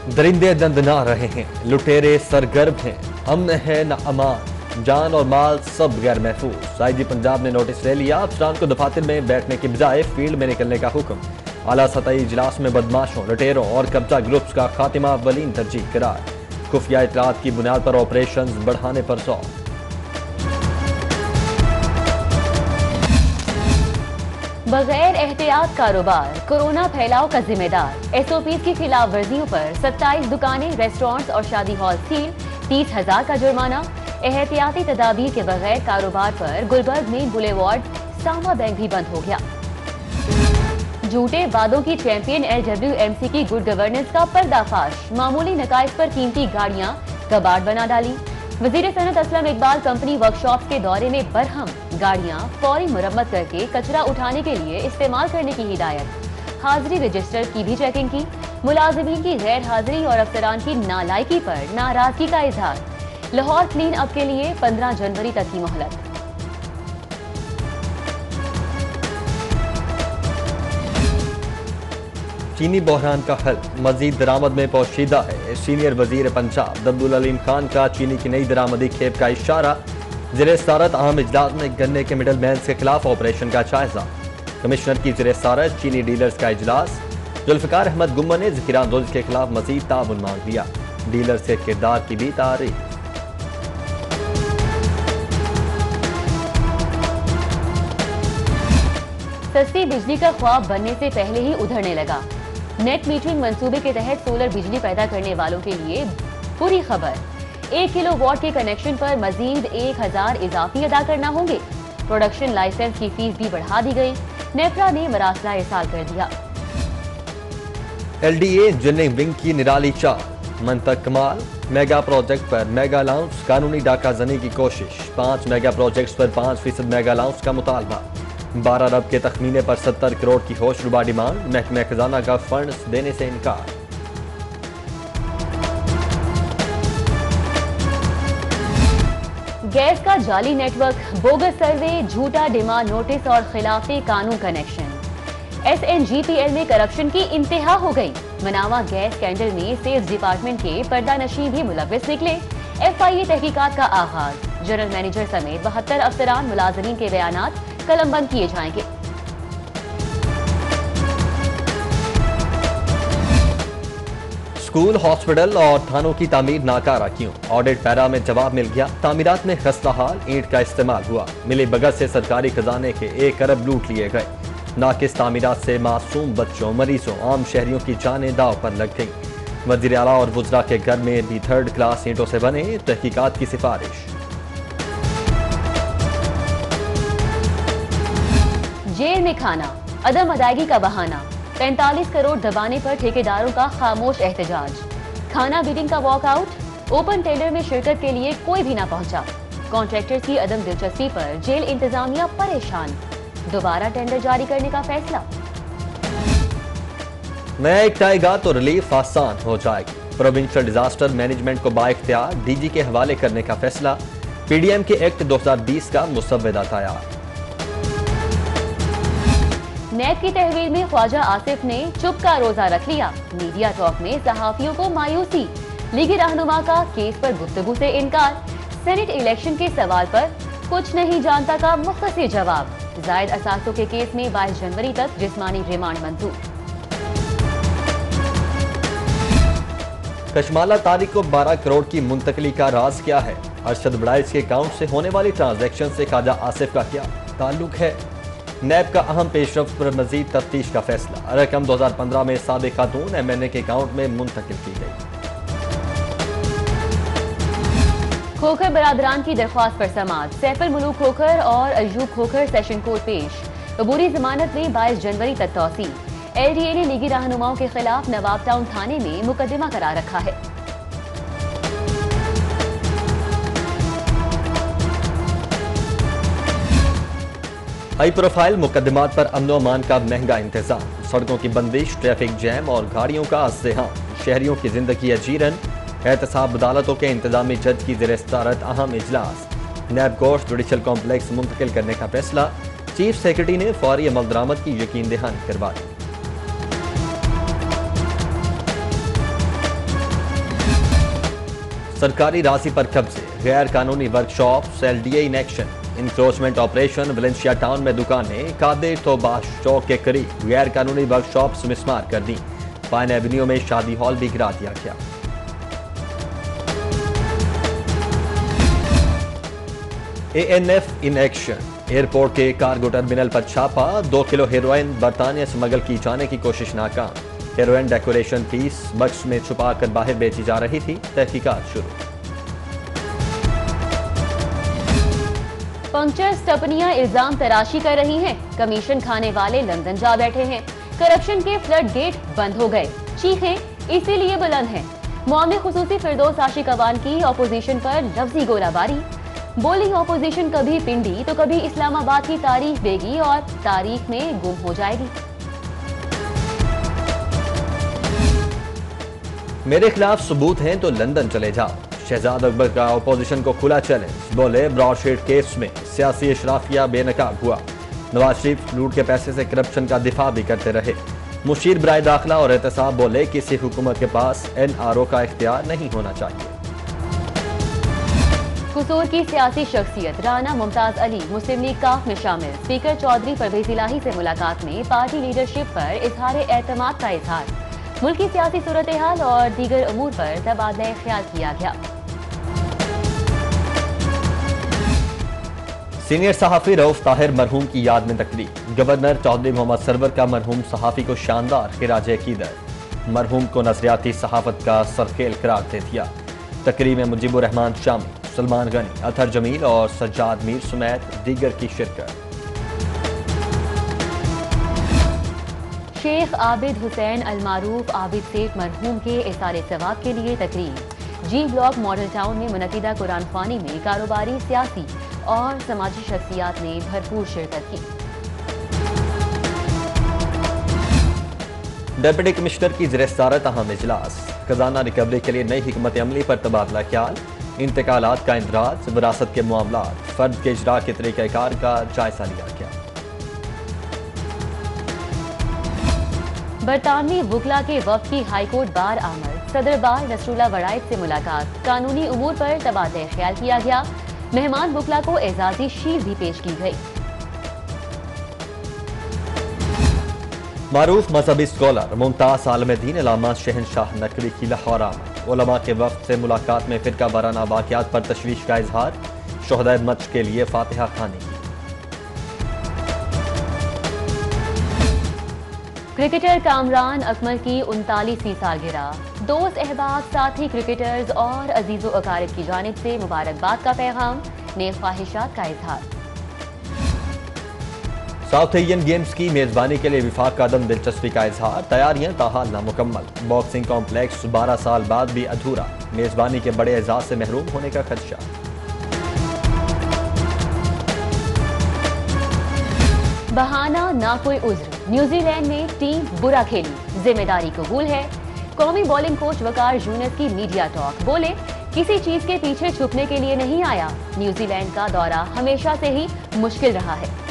درندے دندنا رہے ہیں، لٹیرے سرگرم ہیں، امن ہے نہ امان، جان اور مال سب غیر محفوظ۔ آئی جی پنجاب نے نوٹس لے لیا، افسران کو دفاتر میں بیٹھنے کی بجائے فیلڈ میں نکلنے کا حکم۔ اعلیٰ سطحی اجلاس میں بدماشوں، لٹیروں اور قبضہ گروپس کا خاتمہ اولین ترجیح قرار۔ خفیہ اطلاعات کی بنیاد پر آپریشنز بڑھانے پر زور۔ بغیر احتیاط کاروبار، کورونا پھیلاؤ کا ذمہ دار۔ ایس او پیز کی خلاف ورزیوں پر 27 دکانیں، ریسٹورنٹس اور شادی ہال سیل، 30,000 کا جرمانہ۔ احتیاطی تدابیر کے بغیر کاروبار پر گلبرگ میں بولے وارڈ ساموا بینک بھی بند ہو گیا۔ جھوٹے وعدوں کی چیمپئن LWMC کی گڈ گورننس کا پردہ فاش، معمولی نقائص پر قیمتی گاڑیاں کباڑ بنا ڈالی۔ وزیر صنعت اسلم اقبال کمپنی ورکشاپس کے دورے میں برہم، گاڑیاں فوری مرمت کر کے کچرا اٹھانے کے لیے استعمال کرنے کی ہدایت۔ حاضری رجسٹر کی بھی چیکنگ کی۔ ملازمین کی غیر حاضری اور افسران کی نالائکی پر ناراضگی کا اظہار۔ لاہور کلین اپ کے لیے 15 جنوری تک کی مہلت۔ چینی بحران کا حل مزید درآمد میں پوشیدہ ہے۔ سینئر وزیر پنجاب عبدالعلیم خان کا چینی کی نئی درآمدی کھیپ کا اشارہ۔ زیر صدارت اہم اجلاس میں گنے کے مڈل مینز کے خلاف آپریشن کا جائزہ۔ کمشنر کی زیر صدارت چینی ڈیلرز کا اجلاس۔ ذوالفقار احمد گمہ نے ذخیرہ اندوزی کے خلاف مزید تعاون مانگ لیا۔ ڈیلرز کے کردار کی بھی تعریف۔ سستی بجلی کا خواب بننے سے پہلے ہی ادھرنے لگا۔ نیٹ میٹرنگ منصوبے کے تحت سولر بجلی پیدا کرنے والوں کے لیے بری خبر۔ 1 کلو واٹ کے کنیکشن پر مزید 1000 اضافی ادا کرنا ہوں گے۔ پروڈکشن لائسنس کی فیس بھی بڑھا دی گئی۔ نیپرا نے مراسلہ ارسال کر دیا۔ LDA انجینئرنگ ونگ کی نرالی چال، منطق کمال۔ میگا پروجیکٹ پر میگا الاؤنس، قانونی ڈاکہ زنی کی کوشش۔ 5 میگا پروجیکٹس پر 5% میگا الاؤنس کا مطالبہ۔ 12 ارب کے تخمینے پر 70 کروڑ کی ہوش ربا ڈیمانڈ۔ محکمہ خزانہ کا فنڈز دینے سے انکار۔ گیس کا جعلی نیٹ ورک، بوگس سروے، جھوٹا ڈیمانڈ نوٹس اور خلاف قانون کنیکشن۔ SNGPL میں کرپشن کی انتہا ہو گئی۔ مناوا گیس اسکینڈل میں سیلز ڈپارٹمنٹ کے پردہ نشین بھی ملوث نکلے۔ FIA تحقیقات کا آغاز۔ جنرل مینیجر سمیت 72 افسران ملازمین کے بیانات قلم بند کیے جائیں گے۔ اسکول، ہاسپٹل اور تھانوں کی تعمیر ناکارہ کیوں؟ آڈٹ پیرا میں جواب مل گیا۔ تعمیرات میں خستہ حال، اینٹ کا استعمال ہوا۔ ملی بگت سے سرکاری خزانے کے 1 ارب لوٹ لیے گئے۔ ناقص تعمیرات سے معصوم بچوں، مریضوں، عام شہریوں کی جانیں داؤ پر لگ گئیں۔ وزیر اعلیٰ اور وزراء کے گھر میں بھی 3rd کلاس اینٹوں سے بنے، تحقیقات کی سفارش۔ جیل میں کھانا، عدم ادائیگی کا بہانہ۔ 45 کروڑ دبانے پر ٹھیکیداروں کا خاموش احتجاج۔ کھانا بیٹنگ کا واک آؤٹ۔ اوپن ٹینڈر میں شرکت کے لیے کوئی بھی نہ پہنچا۔ کانٹریکٹرز کی عدم دلچسپی پر جیل انتظامیہ پریشان۔ دوبارہ ٹینڈر جاری کرنے کا فیصلہ۔ نیا ایکٹ آئے گا تو ریلیف آسان ہو جائے گی۔ پروونشل ڈیزاسٹر مینجمنٹ کو بااختیار DG کے حوالے کرنے کا فیصلہ۔ PDM کے ایکٹ 2020 کا مسودہ تیار۔ نیب کی تحویل میں خواجہ آصف نے چپ کا روزہ رکھ لیا۔ میڈیا ٹاک میں صحافیوں کو مایوسی۔ لیگی رہنما کا کیس پر گفتگو سے انکار۔ سینٹ الیکشن کے سوال پر کچھ نہیں جانتا کا مختصر جواب۔ زائد اثاثوں کے کیس میں 22 جنوری تک جسمانی ریمانڈ منظور۔ کشمالہ طارق کو 12 کروڑ کی منتقلی کا راز کیا ہے؟ ارشد بڑائچ کے اکاؤنٹ سے ہونے والی ٹرانزیکشن سے خواجہ آصف کا کیا تعلق ہے؟ نیب کا اہم پیش رفت پر مزید تفتیش کا فیصلہ۔ رقم 2015 میں سابق خاتون MNA کے اکاؤنٹ میں منتقل کی گئی۔ کھوکھر برادران کی درخواست پر سماعت۔ سیف الملوک کھوکھر اور ایوب کھوکھر سیشن کورٹ پیش۔ عبوری ضمانت میں 22 جنوری تک توسیع۔ LDA نے لیگی رہنماؤں کے خلاف نواب ٹاؤن تھانے میں مقدمہ کرا رکھا ہے۔ ہائی پروفائل مقدمات پر امن و امان کا مہنگا انتظام۔ سڑکوں کی بندش، ٹریفک جیم اور گاڑیوں کا ازدحام۔ شہریوں کی زندگی اجیرن۔ احتساب عدالتوں کے انتظامی جج کی زیر صدارت اہم اجلاس۔ نیب گوشت جوڈیشل کمپلیکس منتقل کرنے کا فیصلہ۔ چیف سیکرٹری نے فوری عمل درآمد کی یقین دہانی کروا دی۔ सरकारी राशि पर कब्जे, गैर कानूनी workshop, LDA in action, encroachment operation, Valencia town में दुकानें, कादिर तोबाश चौक के करीब गैर कानूनी वर्कशॉप्स मिसमार कर दी। पाइन एवेन्यू में शादी हॉल भी गिरा दिया गया। एएनएफ इन एक्शन, एयरपोर्ट के कार्गो टर्मिनल पर छापा, 2 किलो हेरोइन बरतानिया स्मगल की जाने की कोशिश नाकाम। हेरोइन डेकोरेशन पीस बक्स में छुपा कर बाहर बेची जा रही थी। तहकीकात शुरू। पंक्चर स्टपनियां इल्जाम तराशी कर रही हैं। कमीशन खाने वाले लंदन जा बैठे हैं। करप्शन के फ्लड गेट बंद हो गए। चीखें इसीलिए बुलंद हैं। मामले खुसूसी फिरदौस आशिक अवान की अपोजिशन पर लफ्जी गोलाबारी। बोली अपोजिशन कभी पिंडी तो कभी इस्लामाबाद की तारीफ देगी और तारीख में गुम हो जाएगी। मेरे खिलाफ सबूत हैं तो लंदन चले जाओ। शहजाद अकबर का अपोजिशन को खुला चैलेंज। बोले ब्रॉडशीट केस में सियासी इशराफिया बेनकाब हुआ। नवाज शरीफ लूट के पैसे से करप्शन का दिफा भी करते रहे। मुशीर बराए दाखिला और एहतसाब बोले किसी हुकूमत के पास एनआरओ का इख्तियार नहीं होना चाहिए। कुसूर की सियासी शख्सियत राना मुमताज अली मुस्लिम लीग काफ में शामिल। स्पीकर चौधरी परवेज इलाही से मुलाकात में पार्टी लीडरशिप पर इजहार एतमाद का इजहार। मुल्की सियासी सूरत हाल और दीगर अमूर पर तबादला ख्याल किया गया। सीनियर सहाफी रऊफ ताहिर मरहूम की याद में तकरीब। गवर्नर चौधरी मोहम्मद सरवर का मरहूम सहाफी को शानदार खिराज अकीदत। मरहूम को नजरियाती सहाफत का सरखेल करार दे दिया। तकरीब में मुजीबुर रहमान शामी, सलमान गनी, अतहर जमील और सज्जाद मीर समेत दीगर की शिरकत। शेख आबिद हुसैन अलमारूफ आबिद सेठ मरहूम के इसारे सवाब के लिए तकरीब। जी ब्लॉक मॉडल टाउन में मुनक़िदा कुरान ख्वानी में कारोबारी, सियासी और समाजी शख्सियात ने भरपूर शिरकत की। डिप्टी कमिश्नर की ज़ेर-ए-सदारत अहम इजलास। खजाना रिकवरी के लिए नई हिकमत अमली पर तबादला ख्याल। इंतकालात का इंदराज, विरासत के मामलात, फर्द के इजरा के तरीक़ाकार का जायजा लिया गया। बरतानवी वकला के वफ्द की हाईकोर्ट बार आमद। सदर बार नसरुल्लाह वड़ाइद से मुलाकात। कानूनी उमूर पर तबादला ख्याल किया गया। मेहमान वकला को एजाजी शील्ड भी पेश की गई। मारूफ मजहबी स्कॉलर मुमताज आलम-ए-दीन अल्लामा शहनशाह नकवी की लाहौर आमद। उलमा के वफ्द से मुलाकात में फिरका वाराना वाक़यात पर तशवीश का इजहार। शुहदाए मच के लिए फातिहा खानी की। क्रिकेटर कामरान अकमल की 39वीं सालगिरह। दोस्त, अहबाब, साथी क्रिकेटर्स और अजीजो अकारिब की जानिब से मुबारकबाद का पैगाम। नेक ख्वाहिशात का इजहार। साउथ एशियन गेम्स की मेजबानी के लिए विफाक का अदम दिलचस्पी का इजहार। तैयारियां ताहाल नामुकम्मल। बॉक्सिंग कॉम्प्लेक्स 12 साल बाद भी अधूरा। मेजबानी के बड़े एजाज से महरूम होने का खदशा। बहाना ना कोई उज्र। न्यूजीलैंड में टीम बुरा खेली, जिम्मेदारी कबूल है। कौमी बॉलिंग कोच वकार यूनुस की मीडिया टॉक। बोले किसी चीज के पीछे छुपने के लिए नहीं आया। न्यूजीलैंड का दौरा हमेशा से ही मुश्किल रहा है।